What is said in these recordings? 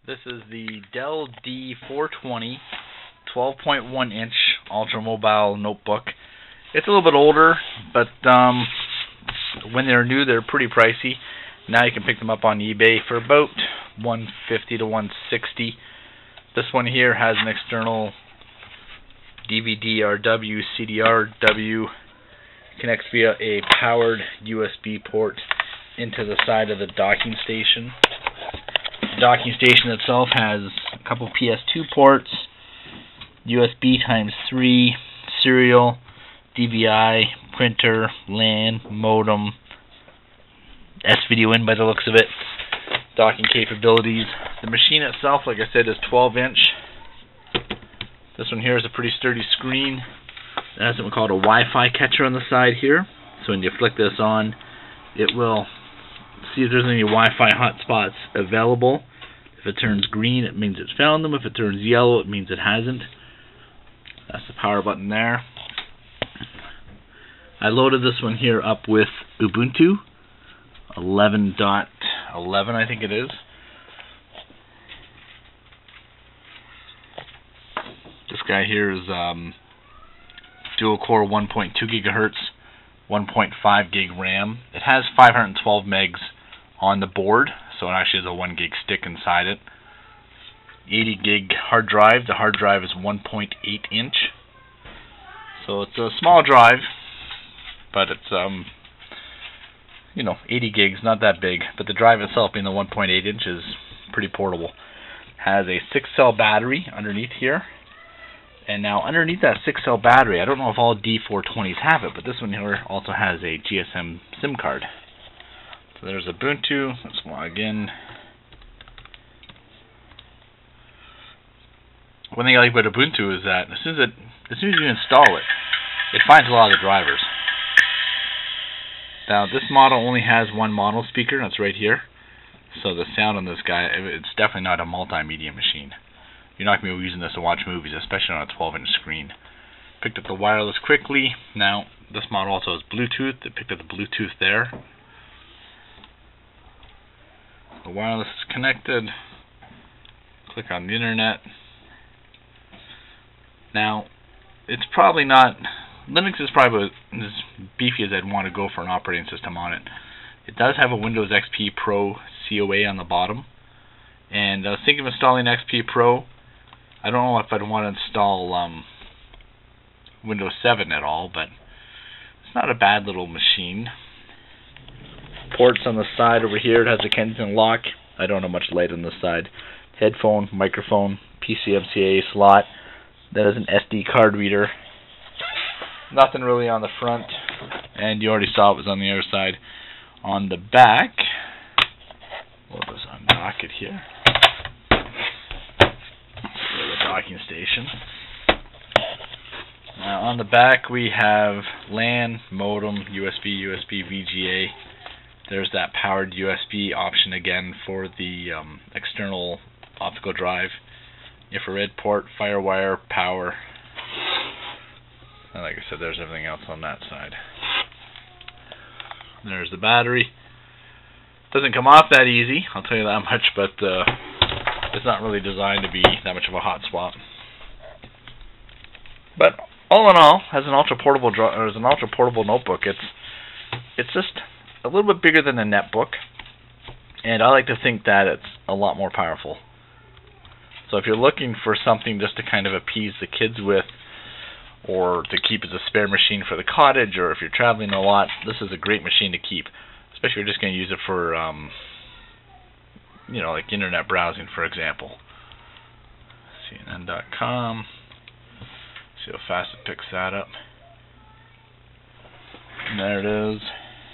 This is the Dell D420 12.1 inch Ultra-Mobile notebook. It's a little bit older, but when they're new, they're pretty pricey. Now you can pick them up on eBay for about $150 to $160. This one here has an external DVD-RW, CD-RW, connects via a powered USB port into the side of the docking station. The docking station itself has a couple PS2 ports, USB ×3, serial, DVI, printer, LAN, modem, S-video in by the looks of it, docking capabilities. The machine itself, like I said, is 12 inch. This one here is a pretty sturdy screen. It has something called a Wi-Fi catcher on the side here. So when you flick this on, it will see if there's any Wi-Fi hotspots available. If it turns green, it means it's found them. If it turns yellow, it means it hasn't. That's the power button there. I loaded this one here up with Ubuntu 11.11, I think it is. This guy here is dual core 1.2 gigahertz, 1.5 gig RAM. It has 512 megs on the board, so it actually has a 1 gig stick inside it. 80 gig hard drive. The hard drive is 1.8 inch. So it's a small drive, but it's 80 gigs, not that big, but the drive itself being the 1.8 inch is pretty portable. Has a 6-cell battery underneath here. And now underneath that 6-cell battery, I don't know if all D420s have it, but this one here also has a GSM SIM card. So there's Ubuntu. Let's log in. One thing I like about Ubuntu is that as soon as you install it, it finds a lot of the drivers. Now this model only has one mono speaker, that's right here. So the sound on this guy, it's definitely not a multimedia machine. You're not going to be using this to watch movies, especially on a 12-inch screen. Picked up the wireless quickly. Now, this model also has Bluetooth. It picked up the Bluetooth there. The wireless is connected. Click on the internet. Now, it's probably not... Linux is probably as beefy as I'd want to go for an operating system on it. It does have a Windows XP Pro COA on the bottom. And I was thinking of installing XP Pro. I don't know if I'd want to install Windows 7 at all, but it's not a bad little machine. Ports on the side over here. It has a Kensington lock. I don't have much light on this side. Headphone, microphone, PCMCA slot. That is an SD card reader. Nothing really on the front. And you already saw it was on the other side. On the back, what was undock it here? The docking station. Now on the back we have LAN, modem, USB, VGA. There's that powered USB option again for the external optical drive. Infrared port, FireWire, power. And like I said, there's everything else on that side. There's the battery. Doesn't come off that easy, I'll tell you that much, but it's not really designed to be that much of a hot swap. But all in all, as an ultra-portable notebook, it's just a little bit bigger than a netbook, and I like to think that it's a lot more powerful. So if you're looking for something just to kind of appease the kids with, or to keep as a spare machine for the cottage, or if you're traveling a lot, this is a great machine to keep, especially if you're just going to use it for like internet browsing, for example. CNN.com. See how fast it picks that up. And there it is.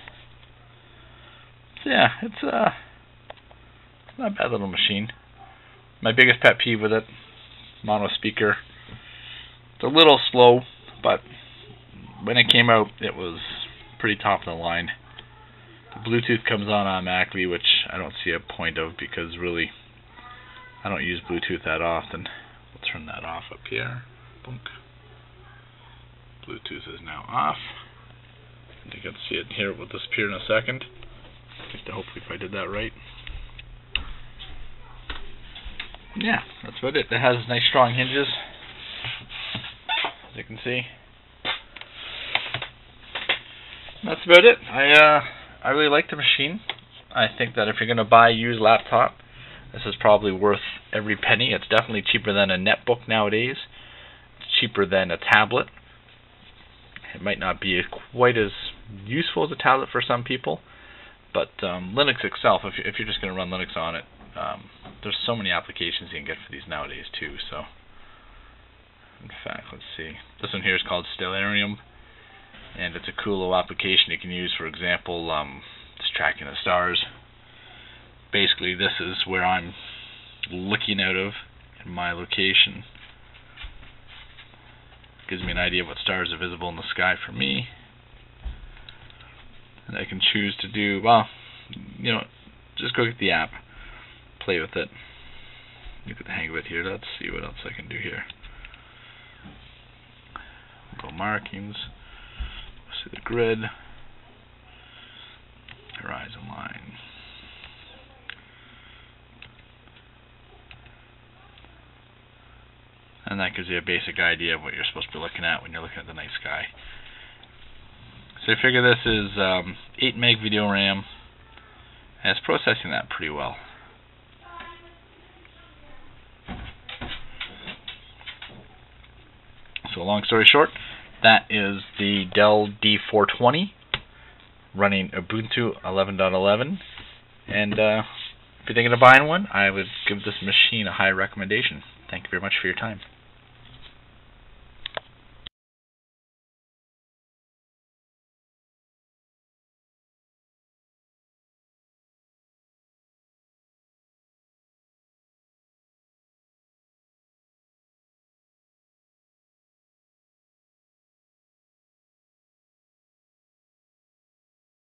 So yeah, it's not a bad little machine. My biggest pet peeve with it, mono speaker. It's a little slow, but when it came out, it was pretty top of the line. The Bluetooth comes on automatically, which I don't see a point of because really I don't use Bluetooth that often. We'll turn that off up here. Boom. Bluetooth is now off. I think I can see it here. It will disappear in a second. Hopefully if I did that right. yeah, that's about it. It has nice strong hinges, as you can see. That's about it. I really like the machine. I think that if you're going to buy a used laptop, this is probably worth every penny. It's definitely cheaper than a netbook nowadays. It's cheaper than a tablet. It might not be quite as useful as a tablet for some people, but Linux itself, if you're just going to run Linux on it, there's so many applications you can get for these nowadays too. So, in fact, let's see. This one here is called Stellarium, and it's a cool little application you can use. For example, just tracking the stars. Basically, this is where I'm looking out of in my location. Gives me an idea of what stars are visible in the sky for me. And I can choose to do, well, you know, just go get the app, play with it. You get the hang of it here. Let's see what else I can do here. Go markings. See the grid. Horizon line. And that gives you a basic idea of what you're supposed to be looking at when you're looking at the night sky. So I figure this is 8 meg video RAM, and it's processing that pretty well. So long story short, that is the Dell D420 running Ubuntu 11.11, and if you're thinking of buying one, I would give this machine a high recommendation. Thank you very much for your time.